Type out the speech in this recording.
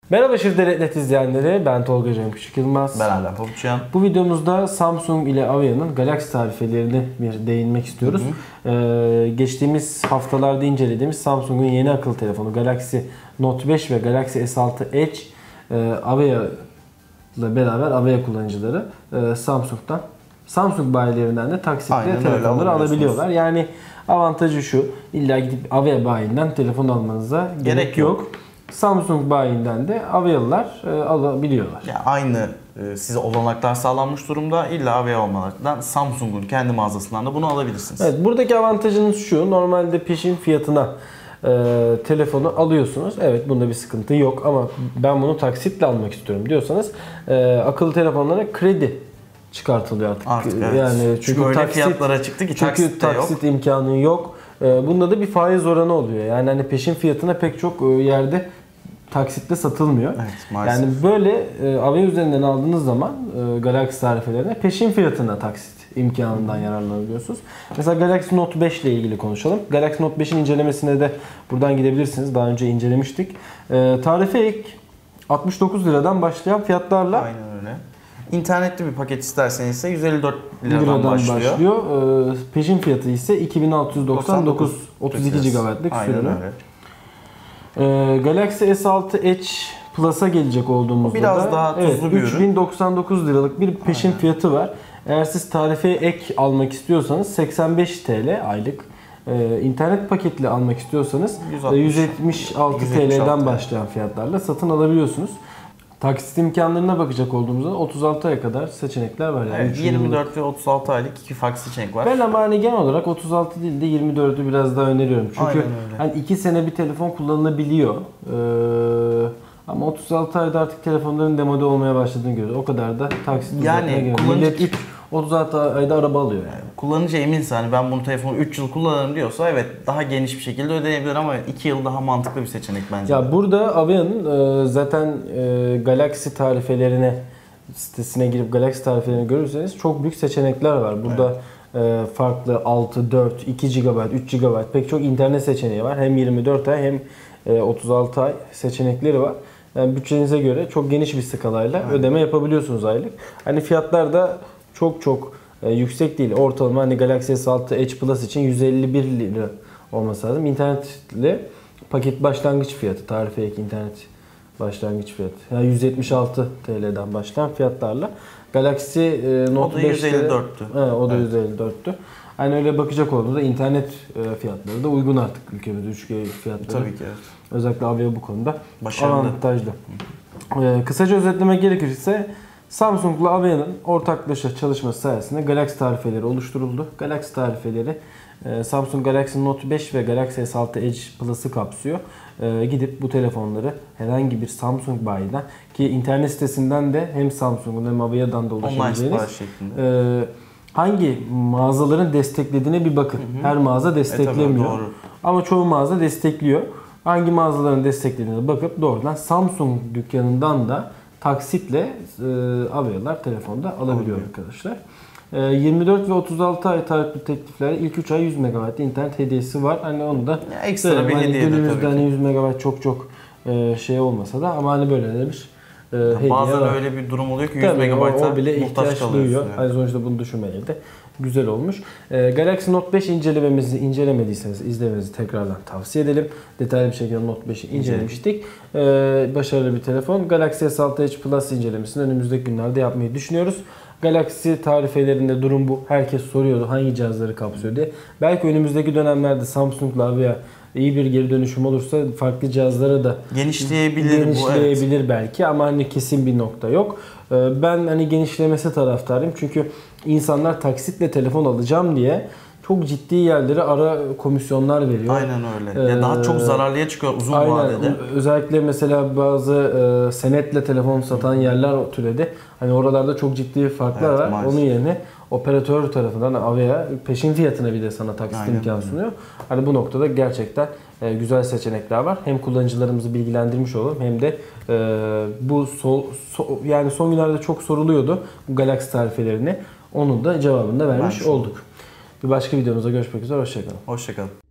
Merhaba Şirdelet izleyenleri, ben Tolga Cem Küçük Yılmaz. Ben Adem Pabuçyan. Bu videomuzda Samsung ile Avia'nın Galaxy tarifelerine bir değinmek istiyoruz. Geçtiğimiz haftalarda incelediğimiz Samsung'un yeni akıllı telefonu Galaxy Note 5 ve Galaxy S6 Edge Avia ile beraber Avia kullanıcıları Samsung bayilerinden de taksitle telefonları alabiliyorlar. Yani avantajı şu, illa gidip Avia bayinden telefon almanıza gerek yok. Samsung bayinden de Avia'lılar alabiliyorlar. Yani aynı size olanaklar sağlanmış durumda. İlla Avia olmalarından Samsung'un kendi mağazasından da bunu alabilirsiniz. Evet, buradaki avantajınız şu. Normalde peşin fiyatına telefonu alıyorsunuz. Evet, bunda bir sıkıntı yok ama ben bunu taksitle almak istiyorum diyorsanız akıllı telefonlara kredi çıkartılıyor artık. Evet. Yani çünkü öyle fiyatlara çıktı ki taksit imkanı yok. Bunda da bir faiz oranı oluyor. Yani hani peşin fiyatına pek çok yerde taksitle satılmıyor. Evet, maalesef. Yani böyle Avia üzerinden aldığınız zaman Galaxy tarifelerine peşin fiyatına taksit imkanından yararlanabiliyorsunuz. Mesela Galaxy Note 5 ile ilgili konuşalım. Galaxy Note 5'in incelemesine de buradan gidebilirsiniz. Daha önce incelemiştik. Tarife ilk 69 liradan başlayan fiyatlarla. Aynen öyle. İnternetli bir paket isterseniz ise 154 liradan başlıyor. Peşin fiyatı ise 2699 32 GB'lık sürümü. Galaxy S6 Edge Plus'a gelecek olduğumuzda biraz daha tuzlu bir ürün. 3099 liralık bir peşin fiyatı var. Eğer siz tarife ek almak istiyorsanız 85 TL aylık. İnternet paketli almak istiyorsanız 176 TL'den başlayan fiyatlarla satın alabiliyorsunuz. Taksit imkanlarına bakacak olduğumuzda 36 aya kadar seçenekler var. Yani evet, 24 ve 36 aylık iki farklı seçenek var. Ben ama hani genel olarak 36 değil de 24'ü biraz daha öneriyorum. Çünkü hani 2 sene bir telefon kullanılabiliyor. Ama 36 ayda artık telefonların demode olmaya başladığını görüyoruz. O kadar da taksit yani millet ilk 36 ayda araba alıyor yani. Kullanıcı eminse hani ben bunu telefonu 3 yıl kullanırım diyorsa evet daha geniş bir şekilde ödeyebilir ama 2 yıl daha mantıklı bir seçenek bence. Ya burada Avia'nın zaten Galaxy tarifelerine sitesine girip Galaxy tarifelerini görürseniz çok büyük seçenekler var. Burada farklı 6, 4, 2 GB, 3 GB pek çok internet seçeneği var. Hem 24 ay hem 36 ay seçenekleri var. Yani bütçenize göre çok geniş bir skalayla ödeme yapabiliyorsunuz aylık. Hani fiyatlar da çok yüksek değil. Ortalama hani Galaxy S6 Edge Plus için 151 lira olması lazım. İnternetli paket başlangıç fiyatı, tarife ek internet başlangıç fiyatı. Yani 176 TL'den başlayan fiyatlarla. Galaxy Note 5'te 154'tü. O da 154'tü. Hani öyle bakacak olduğunuzda internet fiyatları da uygun artık ülkemizde 3G fiyatları. Tabii ki evet. Özellikle Avia bu konuda başarılı. Avantajlı. Kısaca özetlemek gerekirse Samsung'la Avia'nın ortaklaşa çalışması sayesinde Galaxy tarifeleri oluşturuldu. Galaxy tarifeleri Samsung Galaxy Note 5 ve Galaxy S6 Edge Plus'ı kapsıyor. Gidip bu telefonları herhangi bir Samsung bayiden ki internet sitesinden de hem Samsung'un hem Avia'dan da ulaşabileceğiniz hangi mağazaların desteklediğine bir bakın. Her mağaza desteklemiyor. Ama çoğu mağaza destekliyor. Hangi mağazaların desteklediğine bakıp doğrudan Samsung dükkanından da taksitle Avia'lar telefonda alabiliyor arkadaşlar. 24 ve 36 ay tarifli tekliflerde ilk 3 ay 100 MB internet hediyesi var. Hani onu da ekstra bir hediye de günümüzde hani 100 MB çok şey olmasa da ama hani böyle de bir hediye bazen var. öyle bir durum oluyor ki 100 MB'a o bile ihtiyaç duyuyor. Yani. Hani sonuçta bunu düşünmeyeli de güzel olmuş. Galaxy Note 5 incelememizi incelemediyseniz izlemenizi tekrardan tavsiye edelim. Detaylı bir şekilde Note 5'i incelemiştik. Başarılı bir telefon. Galaxy S6 Edge Plus incelemesini önümüzdeki günlerde yapmayı düşünüyoruz. Galaxy tarifelerinde durum bu. Herkes soruyordu hangi cihazları kapsıyor diye. Belki önümüzdeki dönemlerde Samsung'la Avia iyi bir geri dönüşüm olursa farklı cihazlara da genişleyebilir belki ama hani kesin bir nokta yok. Ben hani genişlemesi taraftarıyım çünkü insanlar taksitle telefon alacağım diye çok ciddi yerlere ara komisyonlar veriyor. Aynen öyle. Ya daha çok zararlıya çıkıyor uzun vadede. Özellikle mesela bazı senetle telefon satan yerler türedi. Hani oralarda çok ciddi farklar var. Maalesef. Onun yerine operatör tarafından Avia peşin fiyatına bir de sana taksit imkanı sunuyor. Hani bu noktada gerçekten güzel seçenekler var. Hem kullanıcılarımızı bilgilendirmiş olalım hem de bu yani son günlerde çok soruluyordu bu Galaxy tarifelerini. Onun da cevabını da vermiş olduk. Bir başka videomuzda görüşmek üzere. Hoşçakalın. Hoşçakalın.